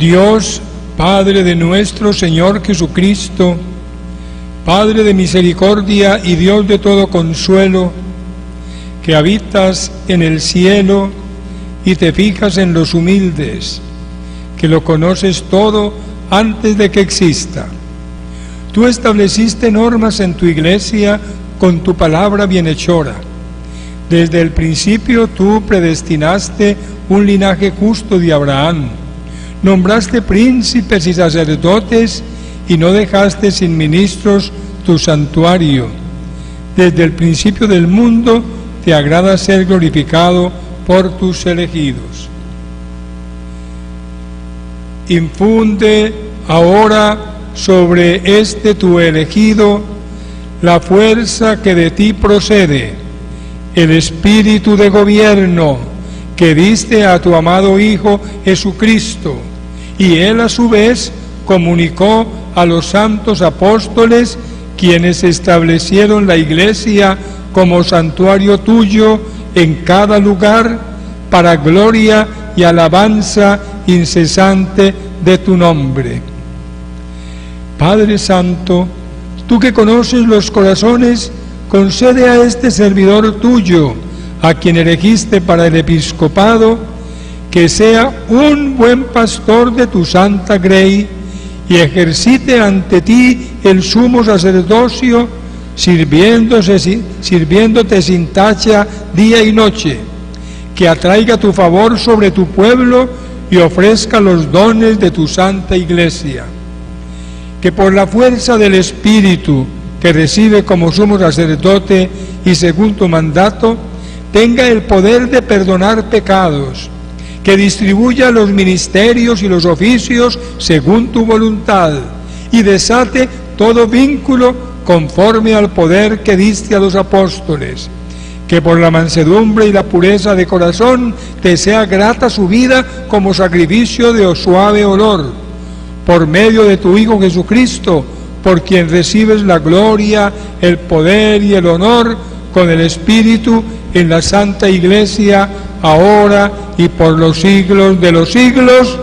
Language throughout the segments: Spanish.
Dios, Padre de nuestro Señor Jesucristo, Padre de misericordia y Dios de todo consuelo, que habitas en el cielo y te fijas en los humildes, que lo conoces todo antes de que exista. Tú estableciste normas en tu iglesia con tu palabra bienhechora. Desde el principio tú predestinaste un linaje justo de Abraham. Nombraste príncipes y sacerdotes y no dejaste sin ministros tu santuario. Desde el principio del mundo te agrada ser glorificado por tus elegidos. Infunde ahora sobre este tu elegido la fuerza que de ti procede, el espíritu de gobierno que diste a tu amado Hijo Jesucristo, y Él a su vez comunicó a los santos apóstoles, quienes establecieron la Iglesia como santuario tuyo en cada lugar, para gloria y alabanza incesante de tu nombre. Padre Santo, tú que conoces los corazones, concede a este servidor tuyo, a quien elegiste para el episcopado, que sea un buen pastor de tu santa grey y ejercite ante ti el sumo sacerdocio, sirviéndote sin tacha día y noche, que atraiga tu favor sobre tu pueblo y ofrezca los dones de tu santa iglesia. Que por la fuerza del Espíritu que recibe como sumo sacerdote y según tu mandato, tenga el poder de perdonar pecados, que distribuya los ministerios y los oficios según tu voluntad, y desate todo vínculo conforme al poder que diste a los apóstoles. Que por la mansedumbre y la pureza de corazón te sea grata su vida como sacrificio de suave olor, por medio de tu Hijo Jesucristo, por quien recibes la gloria, el poder y el honor con el Espíritu en la Santa Iglesia, ahora y por los siglos de los siglos.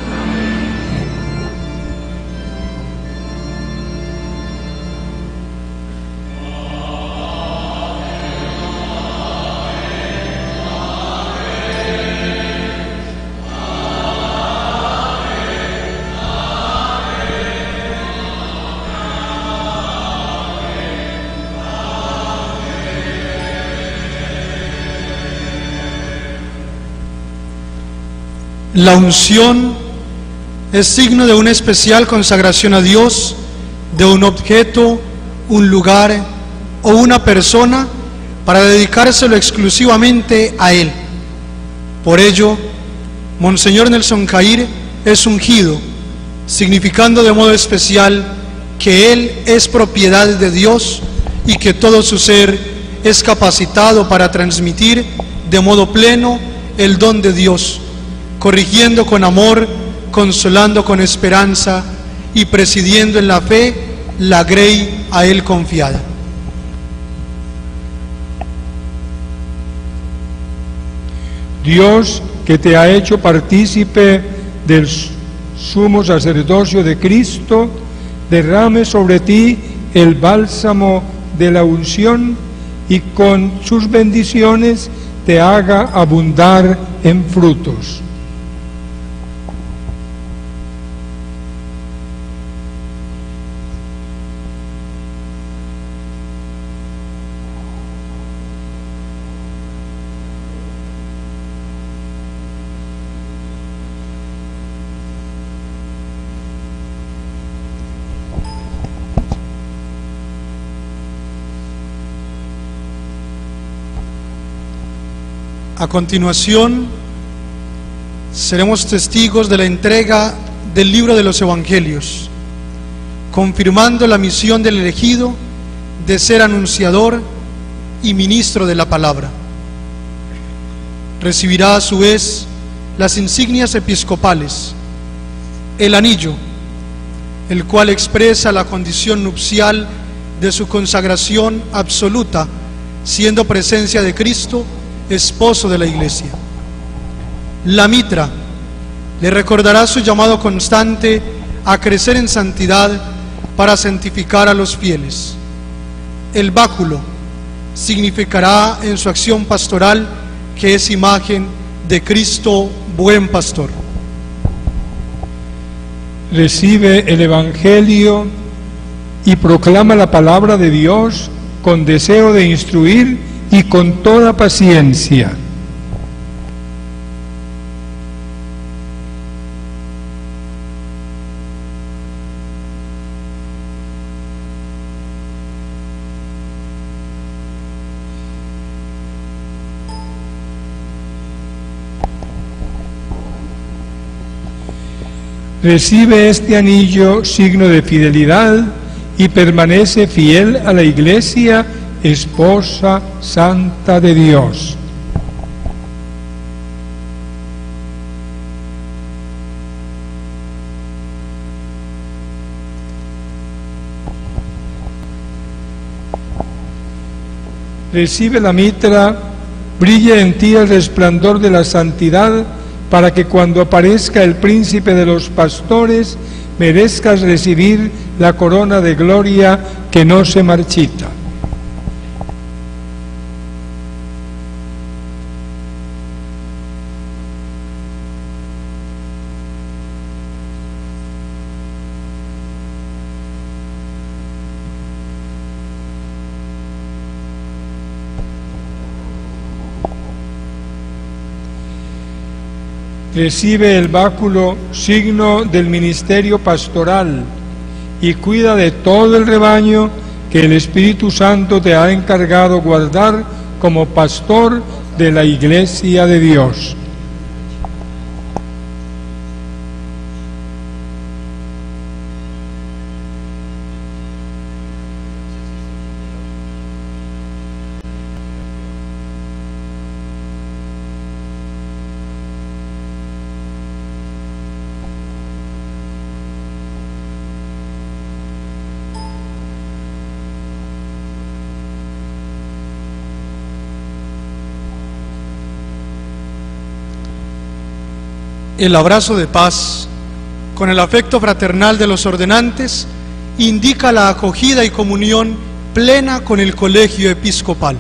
La unción es signo de una especial consagración a Dios, de un objeto, un lugar o una persona para dedicárselo exclusivamente a Él. Por ello, Monseñor Nelson Jair es ungido, significando de modo especial que Él es propiedad de Dios y que todo su ser es capacitado para transmitir de modo pleno el don de Dios, corrigiendo con amor, consolando con esperanza y presidiendo en la fe la grey a Él confiada. Dios, que te ha hecho partícipe del sumo sacerdocio de Cristo, derrame sobre ti el bálsamo de la unción y con sus bendiciones te haga abundar en frutos. A continuación, seremos testigos de la entrega del libro de los Evangelios, confirmando la misión del elegido de ser anunciador y ministro de la palabra. Recibirá a su vez las insignias episcopales, el anillo, el cual expresa la condición nupcial de su consagración absoluta, siendo presencia de Cristo, esposo de la Iglesia. La mitra, le recordará su llamado constante a crecer en santidad para santificar a los fieles. El báculo significará en su acción pastoral que es imagen de Cristo, buen pastor. Recibe el Evangelio y proclama la palabra de Dios con deseo de instruir y con toda paciencia. Recibe este anillo, signo de fidelidad, y permanece fiel a la Iglesia, esposa santa de Dios. Recibe la mitra, brilla en ti el resplandor de la santidad, para que cuando aparezca el príncipe de los pastores, merezcas recibir la corona de gloria que no se marchita. Recibe el báculo, signo del ministerio pastoral, y cuida de todo el rebaño que el Espíritu Santo te ha encargado guardar como pastor de la Iglesia de Dios. El abrazo de paz, con el afecto fraternal de los ordenantes, indica la acogida y comunión plena con el colegio episcopal.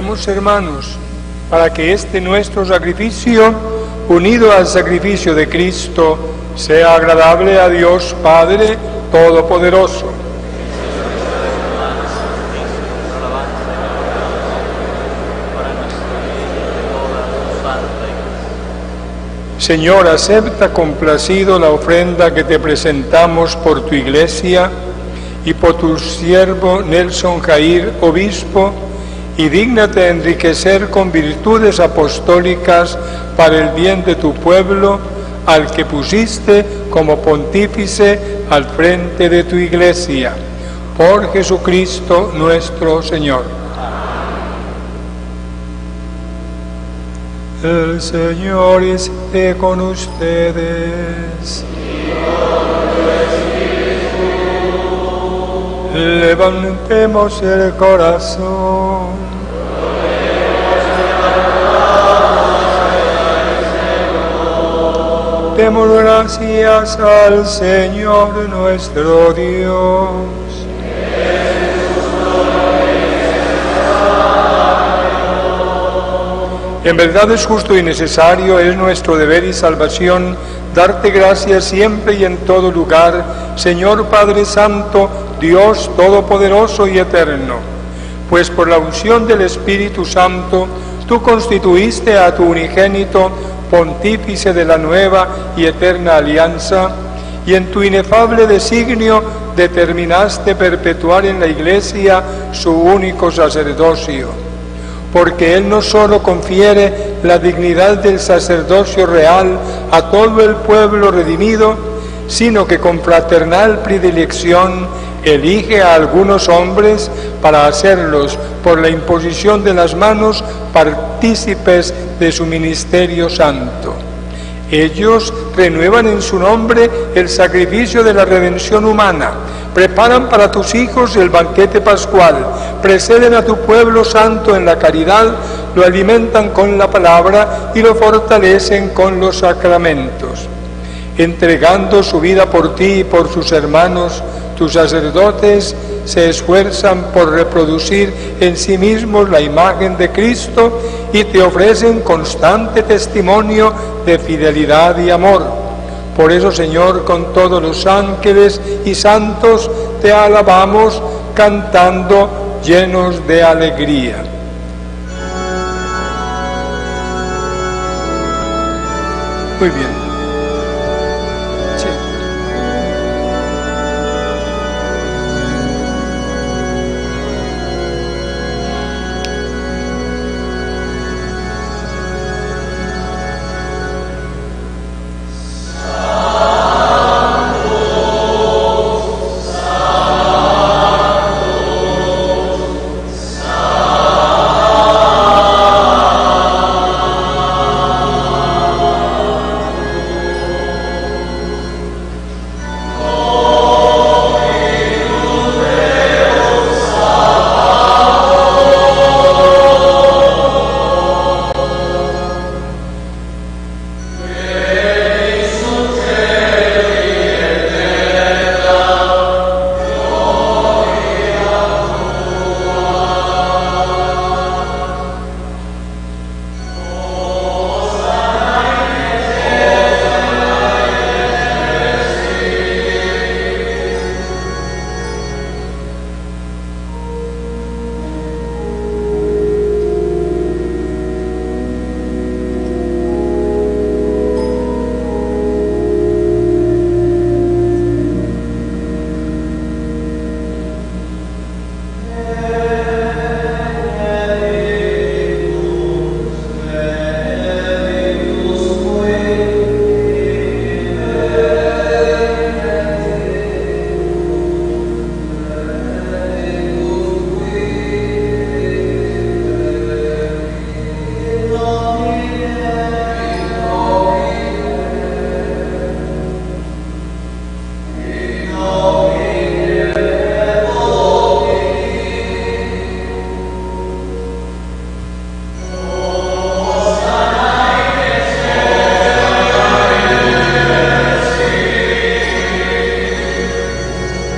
oremos, hermanos, para que este nuestro sacrificio, unido al sacrificio de Cristo, sea agradable a Dios Padre Todopoderoso. Señor, acepta complacido la ofrenda que te presentamos por tu Iglesia y por tu siervo Nelson Jair, obispo, y dígnate enriquecer con virtudes apostólicas para el bien de tu pueblo, al que pusiste como pontífice al frente de tu Iglesia. Por Jesucristo nuestro Señor. El Señor esté con ustedes. Levantemos el corazón. Demos gracias al Señor nuestro Dios. En verdad es justo y necesario, es nuestro deber y salvación, darte gracias siempre y en todo lugar, Señor Padre Santo, Dios Todopoderoso y Eterno, pues por la unción del Espíritu Santo, tú constituiste a tu unigénito pontífice de la nueva y eterna alianza, y en tu inefable designio determinaste perpetuar en la Iglesia su único sacerdocio. Porque Él no solo confiere la dignidad del sacerdocio real a todo el pueblo redimido, sino que con fraternal predilección elige a algunos hombres para hacerlos, por la imposición de las manos, partícipes de su ministerio santo. Ellos renuevan en su nombre el sacrificio de la redención humana, preparan para tus hijos el banquete pascual, preceden a tu pueblo santo en la caridad, lo alimentan con la palabra y lo fortalecen con los sacramentos. Entregando su vida por ti y por sus hermanos, tus sacerdotes se esfuerzan por reproducir en sí mismos la imagen de Cristo y te ofrecen constante testimonio de fidelidad y amor. Por eso, Señor, con todos los ángeles y santos te alabamos, cantando llenos de alegría. Muy bien.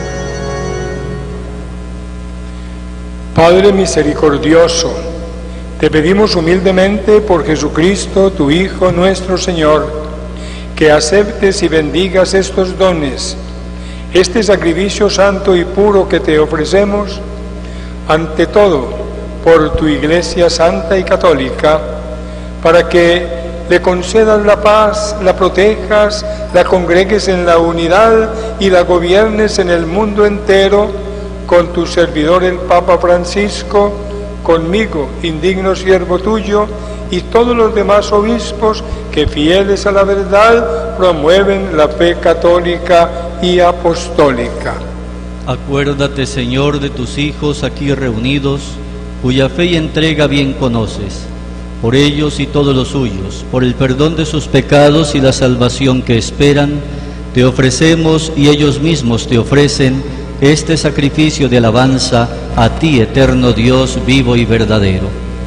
Padre misericordioso, Te pedimos humildemente por Jesucristo, tu Hijo nuestro Señor, que aceptes y bendigas estos dones, este sacrificio santo y puro que te ofrecemos, ante todo por tu Iglesia santa y católica, para que le concedas la paz, la protejas, la congregues en la unidad y la gobiernes en el mundo entero, con tu servidor el Papa Francisco, conmigo, indigno siervo tuyo, y todos los demás obispos que, fieles a la verdad, promueven la fe católica y apostólica. Acuérdate, Señor, de tus hijos aquí reunidos, cuya fe y entrega bien conoces. Por ellos y todos los suyos, por el perdón de sus pecados y la salvación que esperan, te ofrecemos y ellos mismos te ofrecen este sacrificio de alabanza a ti, eterno Dios vivo y verdadero.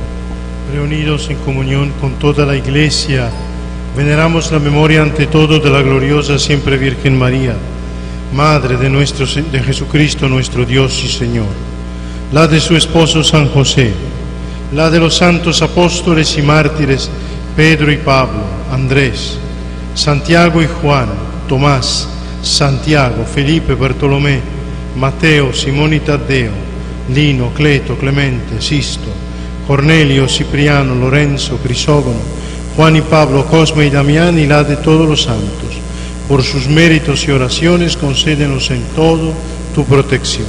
Reunidos en comunión con toda la Iglesia, veneramos la memoria ante todo de la gloriosa siempre Virgen María, Madre de Jesucristo nuestro Dios y Señor, la de su esposo San José, la de los santos apóstoles y mártires Pedro y Pablo, Andrés, Santiago y Juan, Tomás, Santiago, Felipe, Bartolomé, Mateo, Simón y Taddeo, Lino, Cleto, Clemente, Sisto, Cornelio, Cipriano, Lorenzo, Crisógono, Juan y Pablo, Cosme y Damián, y la de todos los santos. Por sus méritos y oraciones, concédenos en todo tu protección.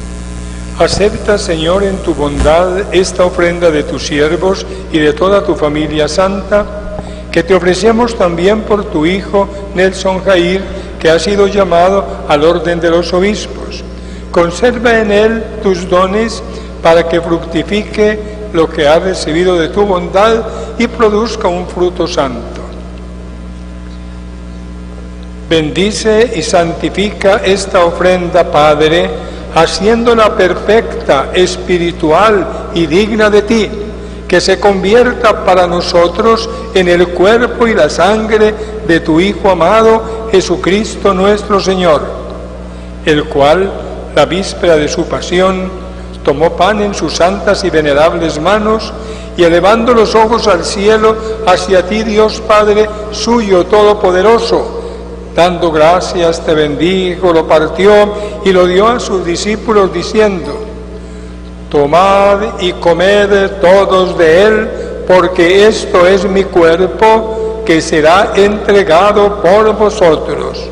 Acepta, Señor, en tu bondad esta ofrenda de tus siervos y de toda tu familia santa, que te ofrecemos también por tu Hijo Nelson Jair, que ha sido llamado al orden de los obispos. Conserva en él tus dones para que fructifique lo que ha recibido de tu bondad y produzca un fruto santo. Bendice y santifica esta ofrenda, Padre, haciéndola perfecta, espiritual y digna de ti, que se convierta para nosotros en el cuerpo y la sangre de tu Hijo amado, Jesucristo nuestro Señor, el cual, la víspera de su pasión, tomó pan en sus santas y venerables manos, y elevando los ojos al cielo, hacia ti, Dios Padre suyo todopoderoso, dando gracias, te bendijo, lo partió y lo dio a sus discípulos, diciendo: tomad y comed todos de él, porque esto es mi cuerpo, que será entregado por vosotros.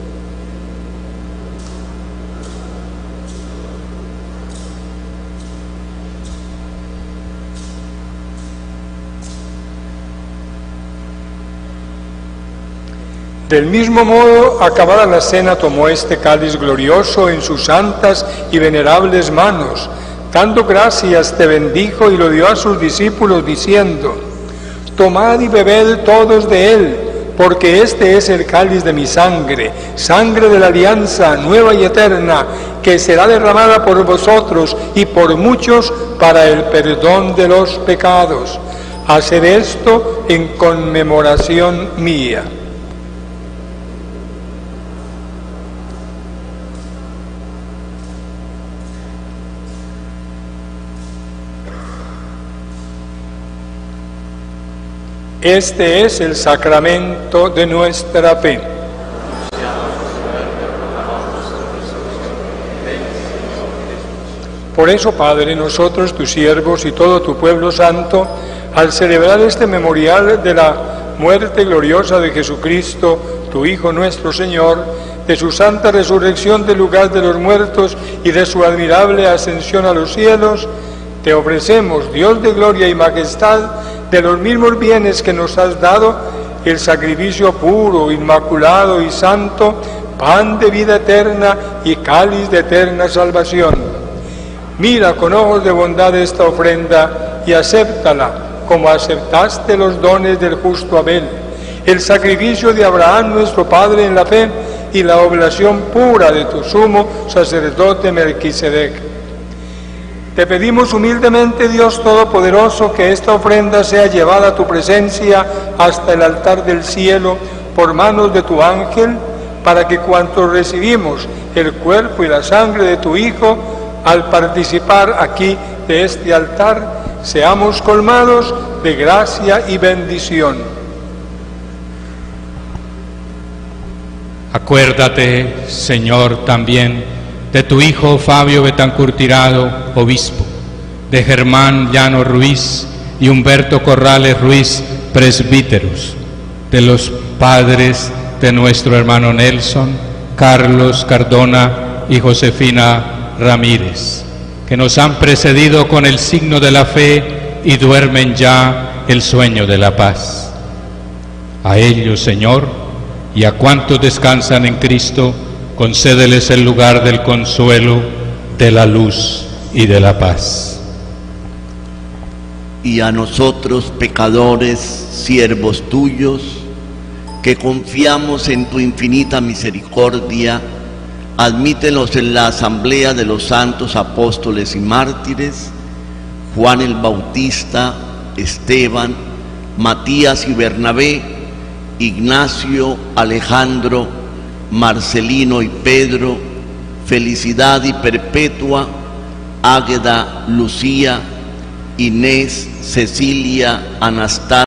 Del mismo modo, acabada la cena, tomó este cáliz glorioso en sus santas y venerables manos, dando gracias, te bendijo y lo dio a sus discípulos, diciendo: tomad y bebed todos de él, porque este es el cáliz de mi sangre, sangre de la alianza nueva y eterna, que será derramada por vosotros y por muchos para el perdón de los pecados. Haced esto en conmemoración mía. Este es el sacramento de nuestra fe. Por eso, Padre, nosotros, tus siervos y todo tu pueblo santo, al celebrar este memorial de la muerte gloriosa de Jesucristo, tu Hijo nuestro Señor, de su santa resurrección del lugar de los muertos y de su admirable ascensión a los cielos, te ofrecemos, Dios de gloria y majestad, de los mismos bienes que nos has dado, el sacrificio puro, inmaculado y santo, pan de vida eterna y cáliz de eterna salvación. Mira con ojos de bondad esta ofrenda y acéptala, como aceptaste los dones del justo Abel, el sacrificio de Abraham nuestro Padre en la fe y la oblación pura de tu sumo sacerdote Melquisedec. Te pedimos humildemente, Dios Todopoderoso, que esta ofrenda sea llevada a tu presencia hasta el altar del cielo por manos de tu ángel, para que cuantos recibimos el cuerpo y la sangre de tu Hijo, al participar aquí de este altar, seamos colmados de gracia y bendición. Acuérdate, Señor, también de tu Hijo Fabio Betancur Tirado, obispo, de Germán Llano Ruiz y Humberto Corrales Ruiz, presbíteros, de los padres de nuestro hermano Nelson, Carlos Cardona y Josefina Ramírez, que nos han precedido con el signo de la fe y duermen ya el sueño de la paz. A ellos, Señor, y a cuantos descansan en Cristo, concédeles el lugar del consuelo, de la luz y de la paz. Y a nosotros, pecadores, siervos tuyos, que confiamos en tu infinita misericordia, admítelos en la asamblea de los santos apóstoles y mártires, Juan el Bautista, Esteban, Matías y Bernabé, Ignacio, Alejandro, Marcelino y Pedro, Felicidad y Perpetua, Águeda, Lucía, Inés, Cecilia, Anastasia,